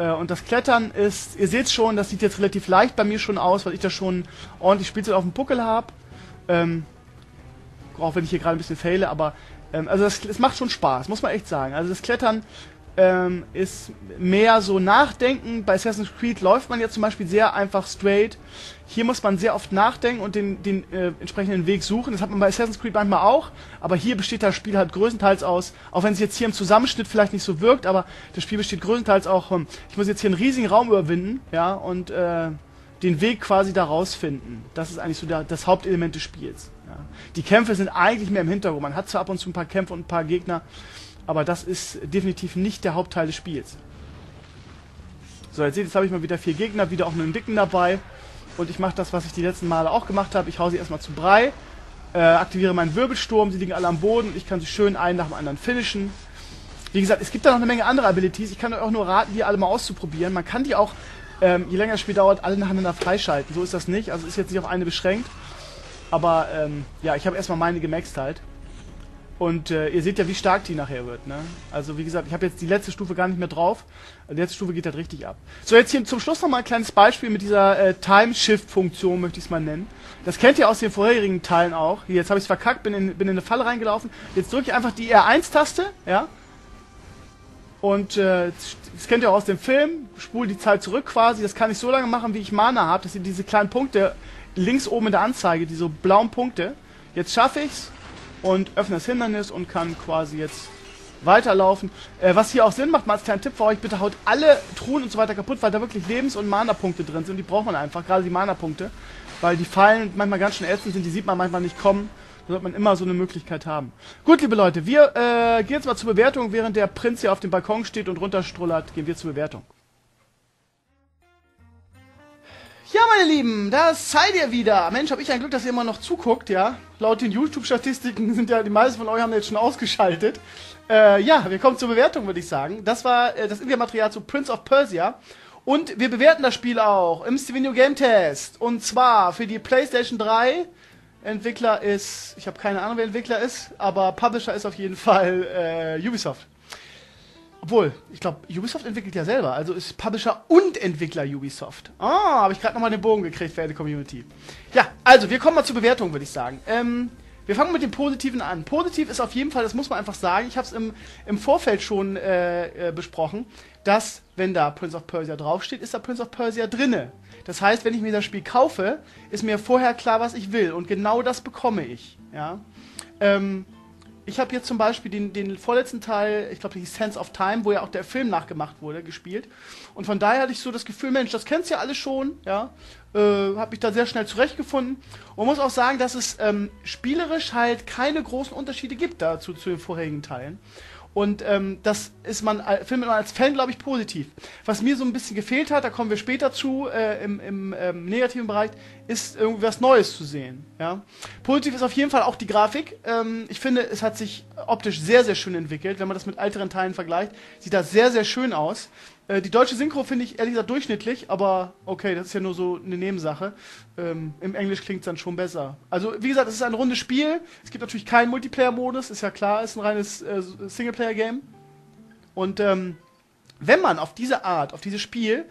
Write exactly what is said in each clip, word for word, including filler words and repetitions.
Äh, und das Klettern ist, ihr seht schon, das sieht jetzt relativ leicht bei mir schon aus, weil ich da schon ordentlich Spielzeit auf dem Buckel habe. Ähm, auch wenn ich hier gerade ein bisschen faile, aber ähm, also es, es macht schon Spaß, muss man echt sagen. Also das Klettern ähm, ist mehr so nachdenken. Bei Assassin's Creed läuft man ja zum Beispiel sehr einfach straight. Hier muss man sehr oft nachdenken und den, den äh, entsprechenden Weg suchen. Das hat man bei Assassin's Creed manchmal auch, aber hier besteht das Spiel halt größtenteils aus, auch wenn es jetzt hier im Zusammenschnitt vielleicht nicht so wirkt, aber das Spiel besteht größtenteils auch, ähm, ich muss jetzt hier einen riesigen Raum überwinden, ja, und äh, den Weg quasi da rausfinden. Das ist eigentlich so der, das Hauptelement des Spiels. Ja. Die Kämpfe sind eigentlich mehr im Hintergrund. Man hat zwar ab und zu ein paar Kämpfe und ein paar Gegner, aber das ist definitiv nicht der Hauptteil des Spiels. So, jetzt seht ihr, jetzt habe ich mal wieder vier Gegner, wieder auch einen dicken dabei. Und ich mache das, was ich die letzten Male auch gemacht habe. Ich hau sie erstmal zu Brei, äh, aktiviere meinen Wirbelsturm, sie liegen alle am Boden. Ich kann sie schön einen nach dem anderen finishen. Wie gesagt, es gibt da noch eine Menge andere Abilities. Ich kann euch auch nur raten, die alle mal auszuprobieren. Man kann die auch, ähm, je länger das Spiel dauert, alle nacheinander freischalten. So ist das nicht. Also ist jetzt nicht auf eine beschränkt. Aber ähm, ja, ich habe erstmal meine gemaxt halt. Und äh, ihr seht ja, wie stark die nachher wird, ne? Also wie gesagt, ich habe jetzt die letzte Stufe gar nicht mehr drauf. Die letzte Stufe geht halt richtig ab. So, jetzt hier zum Schluss nochmal ein kleines Beispiel mit dieser äh, Time-Shift-Funktion, möchte ich es mal nennen. Das kennt ihr aus den vorherigen Teilen auch. Hier, jetzt habe ich es verkackt, bin in, bin in eine Falle reingelaufen. Jetzt drücke ich einfach die R eins Taste, ja? Und äh, das kennt ihr auch aus dem Film. Spule die Zeit zurück quasi. Das kann ich so lange machen, wie ich Mana habe. Das sind diese kleinen Punkte links oben in der Anzeige, diese blauen Punkte. Jetzt schaffe ich's. Und öffne das Hindernis und kann quasi jetzt weiterlaufen. Äh, was hier auch Sinn macht, mal als kleinen Tipp für euch, bitte haut alle Truhen und so weiter kaputt, weil da wirklich Lebens- und Mana-Punkte drin sind. Und die braucht man einfach, gerade die Mana-Punkte. Weil die Fallen manchmal ganz schön ätzend sind, die sieht man manchmal nicht kommen. Da sollte man immer so eine Möglichkeit haben. Gut, liebe Leute, wir äh, gehen jetzt mal zur Bewertung. Während der Prinz hier auf dem Balkon steht und runterstrullert, gehen wir zur Bewertung. Ja, meine Lieben, das seid ihr wieder. Mensch, hab ich ein Glück, dass ihr immer noch zuguckt, ja. Laut den YouTube-Statistiken sind ja die meisten von euch haben jetzt schon ausgeschaltet. Äh, ja, wir kommen zur Bewertung, würde ich sagen. Das war äh, das India-Material zu Prince of Persia. Und wir bewerten das Spiel auch im Stevenio Game Test. Und zwar für die PlayStation drei. Entwickler ist, ich habe keine Ahnung, wer Entwickler ist, aber Publisher ist auf jeden Fall äh, Ubisoft. Obwohl, ich glaube, Ubisoft entwickelt ja selber, also ist Publisher und Entwickler Ubisoft. Ah, habe ich gerade nochmal den Bogen gekriegt, verehrte Community. Ja, also, wir kommen mal zur Bewertung, würde ich sagen. Ähm, wir fangen mit dem Positiven an. Positiv ist auf jeden Fall, das muss man einfach sagen, ich habe es im, im Vorfeld schon äh, äh, besprochen, dass, wenn da Prince of Persia draufsteht, ist da Prince of Persia drinne. Das heißt, wenn ich mir das Spiel kaufe, ist mir vorher klar, was ich will. Und genau das bekomme ich. Ja. Ähm, ich habe jetzt zum Beispiel den, den vorletzten Teil, ich glaube, die Sense of Time, wo ja auch der Film nachgemacht wurde, gespielt. Und von daher hatte ich so das Gefühl, Mensch, das kennst du ja alle schon. Ja. Äh, habe mich da sehr schnell zurechtgefunden. Und muss auch sagen, dass es ähm, spielerisch halt keine großen Unterschiede gibt dazu zu den vorherigen Teilen. Und ähm, das ist man, findet man als Fan, glaube ich, positiv. Was mir so ein bisschen gefehlt hat, da kommen wir später zu, äh, im, im ähm, negativen Bereich, ist irgendwie was Neues zu sehen. Ja? Positiv ist auf jeden Fall auch die Grafik. Ähm, ich finde, es hat sich optisch sehr, sehr schön entwickelt. Wenn man das mit älteren Teilen vergleicht, sieht das sehr, sehr schön aus. Äh, die deutsche Synchro finde ich ehrlich gesagt durchschnittlich, aber okay, das ist ja nur so eine Nebensache. Ähm, Im Englisch klingt es dann schon besser. Also, wie gesagt, es ist ein rundes Spiel. Es gibt natürlich keinen Multiplayer-Modus, ist ja klar, es ist ein reines äh, Singleplayer-Game. Und ähm, wenn man auf diese Art, auf dieses Spiel,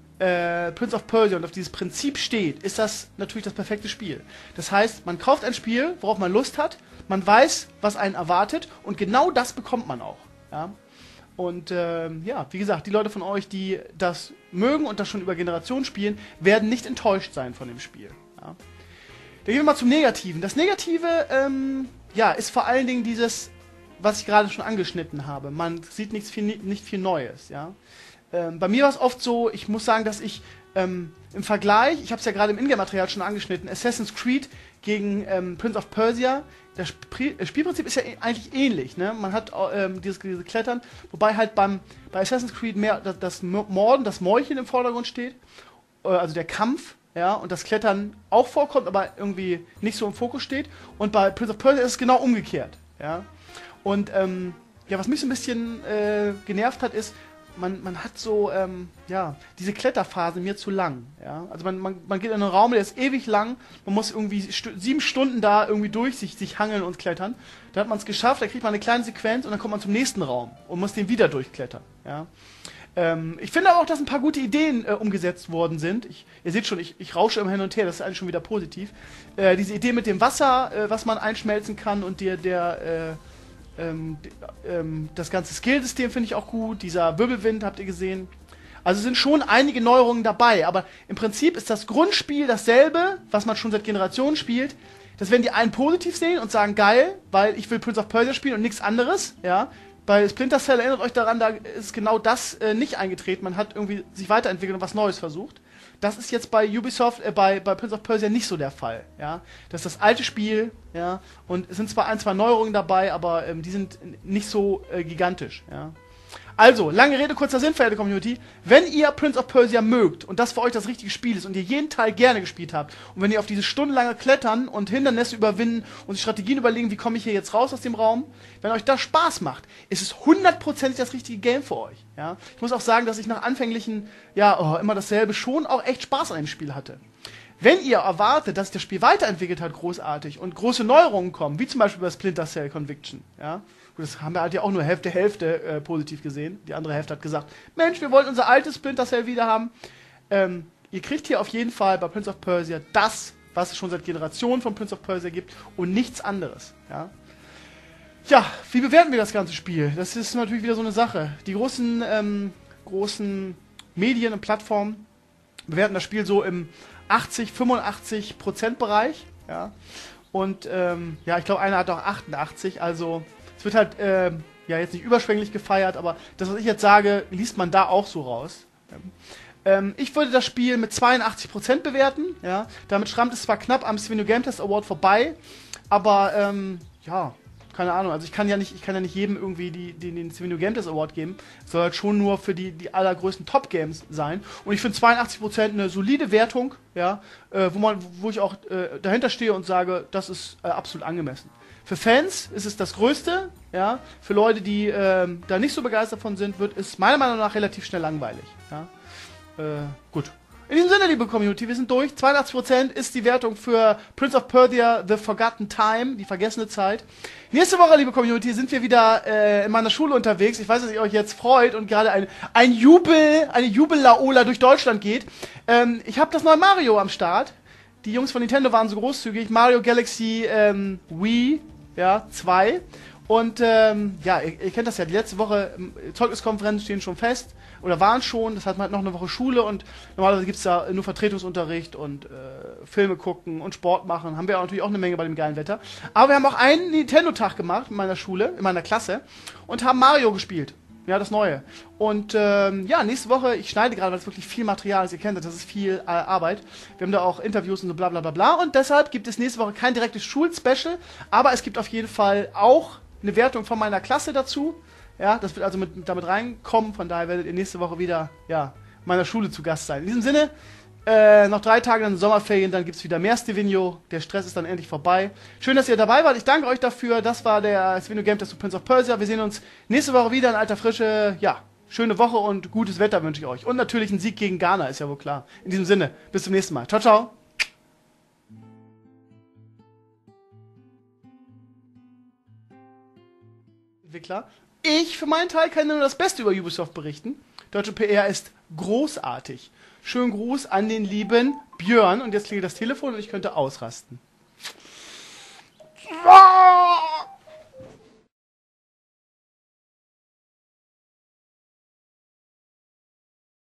äh, Prince of Persia und auf dieses Prinzip steht, ist das natürlich das perfekte Spiel. Das heißt, man kauft ein Spiel, worauf man Lust hat, man weiß, was einen erwartet und genau das bekommt man auch. Ja? Und ähm, ja, wie gesagt, die Leute von euch, die das mögen und das schon über Generationen spielen, werden nicht enttäuscht sein von dem Spiel. Ja. Dann gehen wir mal zum Negativen. Das Negative, ähm, ja, ist vor allen Dingen dieses, was ich gerade schon angeschnitten habe. Man sieht nichts viel, nicht viel Neues. Ja. Ähm, bei mir war es oft so, ich muss sagen, dass ich ähm, im Vergleich, ich habe es ja gerade im Ingame-Material schon angeschnitten, Assassin's Creed gegen ähm, Prince of Persia, das Sp Spielprinzip ist ja eigentlich ähnlich, ne? Man hat ähm, dieses, dieses Klettern, wobei halt beim, bei Assassin's Creed mehr das, das Morden, das Meucheln im Vordergrund steht, äh, also der Kampf, ja, und das Klettern auch vorkommt, aber irgendwie nicht so im Fokus steht. Und bei Prince of Persia ist es genau umgekehrt, ja. Und ähm, ja, was mich so ein bisschen äh, genervt hat, ist, Man, man hat so, ähm, ja, diese Kletterphase mir zu lang, ja. Also man, man, man geht in einen Raum, der ist ewig lang, man muss irgendwie stu sieben Stunden da irgendwie durch sich, sich hangeln und klettern. Da hat man es geschafft, da kriegt man eine kleine Sequenz und dann kommt man zum nächsten Raum und muss den wieder durchklettern, ja. Ähm, ich finde aber auch, dass ein paar gute Ideen äh, umgesetzt worden sind. Ich, ihr seht schon, ich, ich rausche immer hin und her, das ist eigentlich schon wieder positiv. Äh, diese Idee mit dem Wasser, äh, was man einschmelzen kann und der, der äh, ähm, ähm, das ganze Skillsystem finde ich auch gut. Dieser Wirbelwind habt ihr gesehen. Also sind schon einige Neuerungen dabei, aber im Prinzip ist das Grundspiel dasselbe, was man schon seit Generationen spielt. Das werden die einen positiv sehen und sagen, geil, weil ich will Prince of Persia spielen und nichts anderes, ja. Bei Splinter Cell, erinnert euch daran, da ist genau das äh, nicht eingetreten. Man hat irgendwie sich weiterentwickelt und was Neues versucht. Das ist jetzt bei Ubisoft, äh, bei, bei Prince of Persia nicht so der Fall, ja. Das ist das alte Spiel, ja, und es sind zwar ein, zwei Neuerungen dabei, aber ähm, die sind nicht so äh, gigantisch, ja. Also, lange Rede, kurzer Sinn, verehrte Community. Wenn ihr Prince of Persia mögt und das für euch das richtige Spiel ist und ihr jeden Teil gerne gespielt habt und wenn ihr auf diese stundenlange Klettern und Hindernisse überwinden und Strategien überlegen, wie komme ich hier jetzt raus aus dem Raum, wenn euch das Spaß macht, ist es hundertprozentig das richtige Game für euch. Ja? Ich muss auch sagen, dass ich nach anfänglichen, ja, oh, immer dasselbe, schon auch echt Spaß an dem Spiel hatte. Wenn ihr erwartet, dass sich das Spiel weiterentwickelt hat, großartig, und große Neuerungen kommen, wie zum Beispiel bei Splinter Cell Conviction, ja, gut, das haben wir halt ja auch nur Hälfte, Hälfte äh, positiv gesehen. Die andere Hälfte hat gesagt, Mensch, wir wollen unser altes Splinter Cell wieder haben. Ähm, ihr kriegt hier auf jeden Fall bei Prince of Persia das, was es schon seit Generationen von Prince of Persia gibt und nichts anderes, ja. Ja, wie bewerten wir das ganze Spiel? Das ist natürlich wieder so eine Sache. Die großen, ähm, großen Medien und Plattformen bewerten das Spiel so im achtzig, fünfundachtzig Prozent Bereich, ja. Und ähm, ja, ich glaube, einer hat auch achtundachtzig, also es wird halt äh, ja jetzt nicht überschwänglich gefeiert, aber das, was ich jetzt sage, liest man da auch so raus. Ähm, ich würde das Spiel mit zweiundachtzig Prozent bewerten, ja. Damit schrammt es zwar knapp am Steven Game Test Award vorbei, aber ähm, ja, keine Ahnung, also ich kann ja nicht, ich kann ja nicht jedem irgendwie die, die, den Steven Game Test Award geben. Es soll halt schon nur für die, die allergrößten Top-Games sein. Und ich finde zweiundachtzig Prozent eine solide Wertung, ja, äh, wo man, wo ich auch äh, dahinter stehe und sage, das ist äh, absolut angemessen. Für Fans ist es das Größte, ja. Für Leute, die äh, da nicht so begeistert von sind, wird es meiner Meinung nach relativ schnell langweilig, ja. Äh, gut. In diesem Sinne, liebe Community, wir sind durch. zweiundachtzig Prozent ist die Wertung für Prince of Persia The Forgotten Time, die vergessene Zeit. Nächste Woche, liebe Community, sind wir wieder äh, in meiner Schule unterwegs. Ich weiß, dass ihr euch jetzt freut und gerade ein, ein Jubel, eine Jubel-Laola durch Deutschland geht. Ähm, ich habe das neue Mario am Start. Die Jungs von Nintendo waren so großzügig. Mario Galaxy ähm, Wii, ja, zwei. Und ähm, ja, ihr, ihr kennt das ja, die letzte Woche ähm, Zeugniskonferenzen stehen schon fest. Oder waren schon, das hat man halt noch eine Woche Schule und normalerweise gibt es da nur Vertretungsunterricht und äh, Filme gucken und Sport machen. Haben wir auch natürlich auch eine Menge bei dem geilen Wetter. Aber wir haben auch einen Nintendo-Tag gemacht in meiner Schule, in meiner Klasse und haben Mario gespielt. Ja, das Neue. Und ähm, ja, nächste Woche, ich schneide gerade, weil es wirklich viel Material ist, ihr kennt das, das ist viel äh, Arbeit. Wir haben da auch Interviews und so bla bla bla bla. Und deshalb gibt es nächste Woche kein direktes Schul-Special, aber es gibt auf jeden Fall auch eine Wertung von meiner Klasse dazu. Ja, das wird also mit, damit reinkommen, von daher werdet ihr nächste Woche wieder, ja, in meiner Schule zu Gast sein. In diesem Sinne, äh, noch drei Tage dann Sommerferien, dann gibt's wieder mehr Stevenio, der Stress ist dann endlich vorbei. Schön, dass ihr dabei wart, ich danke euch dafür, das war der Stevenio Game Test zu Prince of Persia, wir sehen uns nächste Woche wieder in alter Frische, ja, schöne Woche und gutes Wetter wünsche ich euch. Und natürlich ein Sieg gegen Ghana, ist ja wohl klar. In diesem Sinne, bis zum nächsten Mal. Ciao, ciao. Entwickler. Ich für meinen Teil kann nur das Beste über Ubisoft berichten. Deutsche P R ist großartig. Schönen Gruß an den lieben Björn. Und jetzt klingelt das Telefon und ich könnte ausrasten.